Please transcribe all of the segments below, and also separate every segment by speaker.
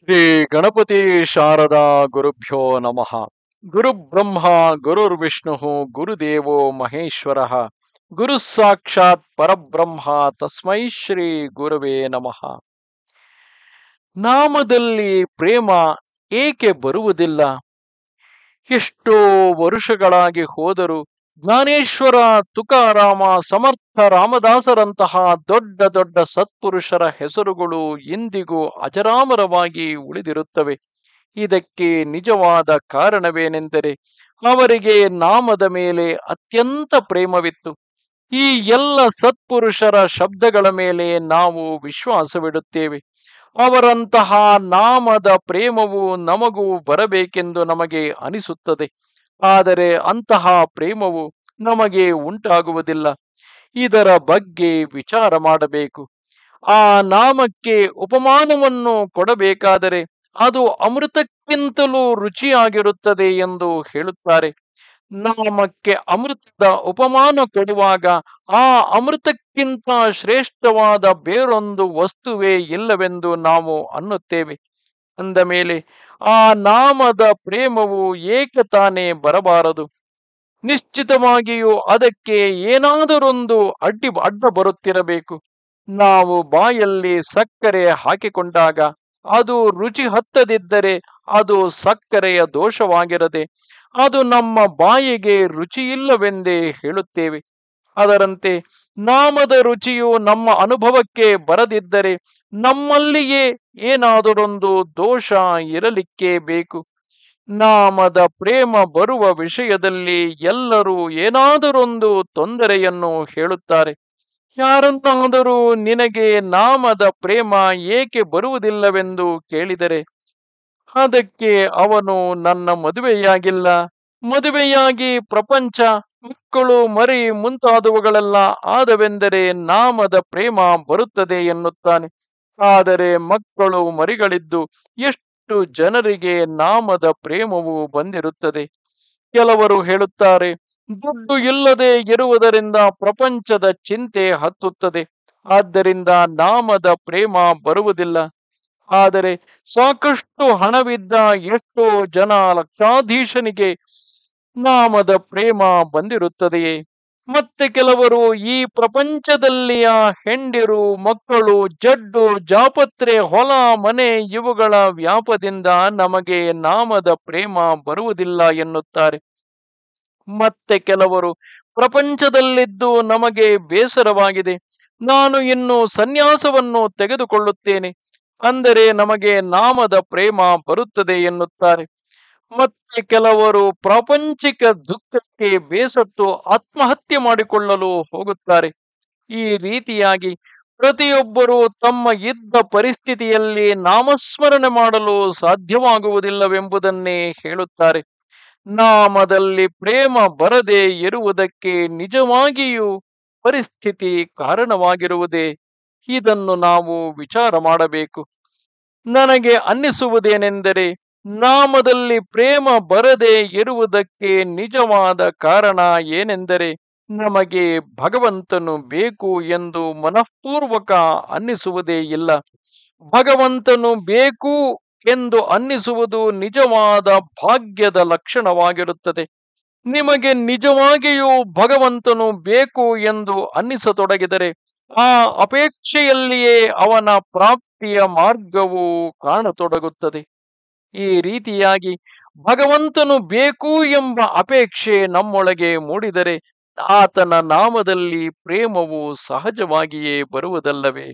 Speaker 1: ಶ್ರೀ ಗಣಪತಿ ಶಾರದಾ ಗುರುಭ್ಯೋ ನಮಃ. ಗುರು ಬ್ರಹ್ಮ ಗುರುರ್ವಿಷ್ಣು ಗುರುದೇವೋ ಮಹೇಶ್ವರ ಗುರು ಸಾಕ್ಷಾತ್ ಪರಬ್ರಹ್ಮ ತಸ್ಮೈ ಶ್ರೀ ಗುರವೇ ನಮಃ. ನಾಮದಲ್ಲಿ ಪ್ರೇಮ ಏಕೆ ಬರುವುದಿಲ್ಲ? ಎಷ್ಟೋ ವರುಷಗಳಾಗಿ ಹೋದರೂ ಜ್ಞಾನೇಶ್ವರ, ತುಕಾರಾಮ, ಸಮರ್ಥ ರಾಮದಾಸರಂತಹ ದೊಡ್ಡ ದೊಡ್ಡ ಸತ್ಪುರುಷರ ಹೆಸರುಗಳು ಇಂದಿಗೂ ಅಜರಾಮರವಾಗಿ ಉಳಿದಿರುತ್ತವೆ. ಇದಕ್ಕೆ ನಿಜವಾದ ಕಾರಣವೇನೆಂದರೆ ಅವರಿಗೆ ನಾಮದ ಮೇಲೆ ಅತ್ಯಂತ ಪ್ರೇಮವಿತ್ತು. ಈ ಎಲ್ಲ ಸತ್ಪುರುಷರ ಶಬ್ದಗಳ ಮೇಲೆ ನಾವು ವಿಶ್ವಾಸವಿಡುತ್ತೇವೆ. ಅವರಂತಹ ನಾಮದ ಪ್ರೇಮವು ನಮಗೂ ಬರಬೇಕೆಂದು ನಮಗೆ ಅನಿಸುತ್ತದೆ. ಆದರೆ ಅಂತಹ ಪ್ರೇಮವು ನಮಗೆ ಉಂಟಾಗುವುದಿಲ್ಲ. ಇದರ ಬಗ್ಗೆ ವಿಚಾರ ಮಾಡಬೇಕು. ಆ ನಾಮಕ್ಕೆ ಉಪಮಾನವನ್ನು ಕೊಡಬೇಕಾದರೆ ಅದು ಅಮೃತಕ್ಕಿಂತಲೂ ರುಚಿಯಾಗಿರುತ್ತದೆ ಎಂದು ಹೇಳುತ್ತಾರೆ. ನಾಮಕ್ಕೆ ಅಮೃತದ ಉಪಮಾನ ಕೊಡುವಾಗ ಆ ಅಮೃತಕ್ಕಿಂತ ಶ್ರೇಷ್ಠವಾದ ಬೇರೊಂದು ವಸ್ತುವೇ ಇಲ್ಲವೆಂದು ನಾವು ಅನ್ನುತ್ತೇವೆ. ಅಂದ ಮೇಲೆ ಆ ನಾಮದ ಪ್ರೇಮವು ಏಕೆ ತಾನೇ ಬರಬಾರದು? ನಿಶ್ಚಿತವಾಗಿಯೂ ಅದಕ್ಕೆ ಏನಾದರೊಂದು ಅಡ್ಡ ಬರುತ್ತಿರಬೇಕು. ನಾವು ಬಾಯಲ್ಲಿ ಸಕ್ಕರೆ ಹಾಕಿಕೊಂಡಾಗ ಅದು ರುಚಿ ಹತ್ತದಿದ್ದರೆ ಅದು ಸಕ್ಕರೆಯ ದೋಷವಾಗಿರದೆ ಅದು ನಮ್ಮ ಬಾಯಿಗೆ ರುಚಿಯಿಲ್ಲವೆಂದೇ ಹೇಳುತ್ತೇವೆ. ಅದರಂತೆ ನಾಮದ ರುಚಿಯು ನಮ್ಮ ಅನುಭವಕ್ಕೆ ಬರದಿದ್ದರೆ ನಮ್ಮಲ್ಲಿಯೇ ಏನಾದರೊಂದು ದೋಷ ಇರಲಿಕ್ಕೆ ಬೇಕು. ನಾಮದ ಪ್ರೇಮ ಬರುವ ವಿಷಯದಲ್ಲಿ ಎಲ್ಲರೂ ಏನಾದರೊಂದು ತೊಂದರೆಯನ್ನು ಹೇಳುತ್ತಾರೆ. ಯಾರನ್ನಾದರೂ ನಿನಗೆ ನಾಮದ ಪ್ರೇಮ ಏಕೆ ಬರುವುದಿಲ್ಲವೆಂದು ಕೇಳಿದರೆ ಅದಕ್ಕೆ ಅವನು ನನ್ನ ಮದುವೆಯಾಗಿಲ್ಲ, ಮದುವೆಯಾಗಿ ಪ್ರಪಂಚ, ಮಕ್ಕಳು, ಮರಿ ಮುಂತಾದವುಗಳೆಲ್ಲ ಆದವೆಂದರೆ ನಾಮದ ಪ್ರೇಮ ಬರುತ್ತದೆ ಎನ್ನುತ್ತಾನೆ. ಆದರೆ ಮಕ್ಕಳು ಮರಿಗಳಿದ್ದು ಎಷ್ಟು ಜನರಿಗೆ ನಾಮದ ಪ್ರೇಮವು ಬಂದಿರುತ್ತದೆ? ಕೆಲವರು ಹೇಳುತ್ತಾರೆ, ದುಡ್ಡು ಇಲ್ಲದೆ ಇರುವುದರಿಂದ ಪ್ರಪಂಚದ ಚಿಂತೆ ಹತ್ತುತ್ತದೆ, ಆದ್ದರಿಂದ ನಾಮದ ಪ್ರೇಮ ಬರುವುದಿಲ್ಲ. ಆದರೆ ಸಾಕಷ್ಟು ಹಣವಿದ್ದ ಎಷ್ಟೋ ಜನ ಲಕ್ಷಾಧೀಶನಿಗೆ ನಾಮದ ಪ್ರೇಮ ಬಂದಿರುತ್ತದೆಯೇ? ಮತ್ತೆ ಕೆಲವರು ಈ ಪ್ರಪಂಚದಲ್ಲಿಯ ಹೆಂಡಿರು, ಮಕ್ಕಳು, ಜಡ್ಡು, ಜಾಪತ್ರೆ, ಹೊಲ, ಮನೆ ಇವುಗಳ ವ್ಯಾಪದಿಂದ ನಮಗೆ ನಾಮದ ಪ್ರೇಮ ಬರುವುದಿಲ್ಲ ಎನ್ನುತ್ತಾರೆ. ಮತ್ತೆ ಕೆಲವರು ಪ್ರಪಂಚದಲ್ಲಿದ್ದು ನಮಗೆ ಬೇಸರವಾಗಿದೆ, ನಾನು ಇನ್ನು ಸನ್ಯಾಸವನ್ನು ತೆಗೆದುಕೊಳ್ಳುತ್ತೇನೆ, ಅಂದರೆ ನಮಗೆ ನಾಮದ ಪ್ರೇಮ ಬರುತ್ತದೆ ಎನ್ನುತ್ತಾರೆ. ಮತ್ತೆ ಕೆಲವರು ಪ್ರಾಪಂಚಿಕ ದುಃಖಕ್ಕೆ ಬೇಸತ್ತು ಆತ್ಮಹತ್ಯೆ ಮಾಡಿಕೊಳ್ಳಲು ಹೋಗುತ್ತಾರೆ. ಈ ರೀತಿಯಾಗಿ ಪ್ರತಿಯೊಬ್ಬರೂ ತಮ್ಮ ಇದ್ದ ಪರಿಸ್ಥಿತಿಯಲ್ಲಿ ನಾಮಸ್ಮರಣೆ ಮಾಡಲು ಸಾಧ್ಯವಾಗುವುದಿಲ್ಲವೆಂಬುದನ್ನೇ ಹೇಳುತ್ತಾರೆ. ನಾಮದಲ್ಲಿ ಪ್ರೇಮ ಬರದೆ ಇರುವುದಕ್ಕೆ ನಿಜವಾಗಿಯೂ ಪರಿಸ್ಥಿತಿ ಕಾರಣವಾಗಿರುವುದೇ? ಇದನ್ನು ನಾವು ವಿಚಾರ ಮಾಡಬೇಕು. ನನಗೆ ಅನ್ನಿಸುವುದೇನೆಂದರೆ ನಾಮದಲ್ಲಿ ಪ್ರೇಮ ಬರದೆ ಇರುವುದಕ್ಕೆ ನಿಜವಾದ ಕಾರಣ ಏನೆಂದರೆ ನಮಗೆ ಭಗವಂತನು ಬೇಕು ಎಂದು ಮನಃಪೂರ್ವಕ ಅನ್ನಿಸುವುದೇ ಇಲ್ಲ. ಭಗವಂತನು ಬೇಕು ಎಂದು ಅನ್ನಿಸುವುದು ನಿಜವಾದ ಭಾಗ್ಯದ ಲಕ್ಷಣವಾಗಿರುತ್ತದೆ. ನಿಮಗೆ ನಿಜವಾಗಿಯೂ ಭಗವಂತನು ಬೇಕು ಎಂದು ಅನ್ನಿಸತೊಡಗಿದರೆ ಆ ಅಪೇಕ್ಷೆಯಲ್ಲಿಯೇ ಅವನ ಪ್ರಾಪ್ತಿಯ ಮಾರ್ಗವು ಕಾಣತೊಡಗುತ್ತದೆ. ಈ ರೀತಿಯಾಗಿ ಭಗವಂತನು ಬೇಕು ಎಂಬ ಅಪೇಕ್ಷೆ ನಮ್ಮೊಳಗೆ ಮೂಡಿದರೆ ಆತನ ನಾಮದಲ್ಲಿ ಪ್ರೇಮವು ಸಹಜವಾಗಿಯೇ ಬರುವುದಲ್ಲವೇ?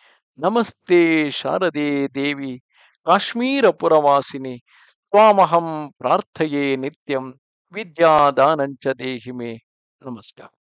Speaker 1: ನಮಸ್ತೆ ಶಾರದೆ ದೇವಿ ಕಾಶ್ಮೀರ ಪುರವಾಸಿನಿ ತ್ವಾಮಹಂ ಪ್ರಾರ್ಥಯೇ ನಿತ್ಯಂ ವಿದ್ಯಾದಾನಂಚ ದೇಹಿಮೆ. ನಮಸ್ಕಾರ.